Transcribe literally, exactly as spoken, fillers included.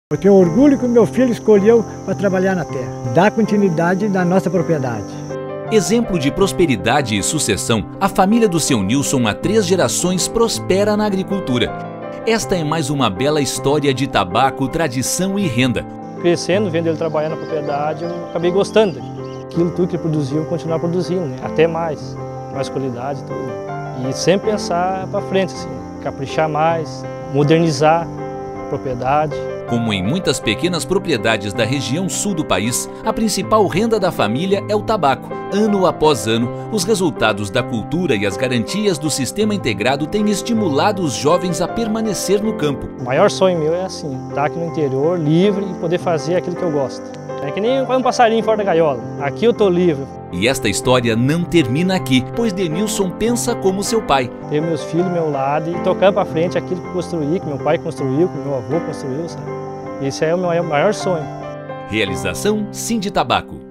Eu tenho orgulho que o meu filho escolheu para trabalhar na terra, dar continuidade na nossa propriedade. Exemplo de prosperidade e sucessão, a família do seu Nilson há três gerações prospera na agricultura. Esta é mais uma bela história de tabaco, tradição e renda. Crescendo, vendo ele trabalhar na propriedade, eu acabei gostando. Aquilo tudo que ele produziu, eu continuar produzindo, né? Até mais, mais qualidade e tudo. E sempre pensar para frente, assim, caprichar mais, modernizar a propriedade. Como em muitas pequenas propriedades da região sul do país, a principal renda da família é o tabaco. Ano após ano, os resultados da cultura e as garantias do sistema integrado têm estimulado os jovens a permanecer no campo. O maior sonho meu é assim, estar aqui no interior, livre e poder fazer aquilo que eu gosto. É que nem um passarinho fora da gaiola. Aqui eu estou livre. E esta história não termina aqui, pois Denilson pensa como seu pai. Ter meus filhos ao meu lado e tocar para frente aquilo que eu construí, que meu pai construiu, que meu avô construiu, sabe? Esse é o meu maior sonho. Realização Sindi Tabaco.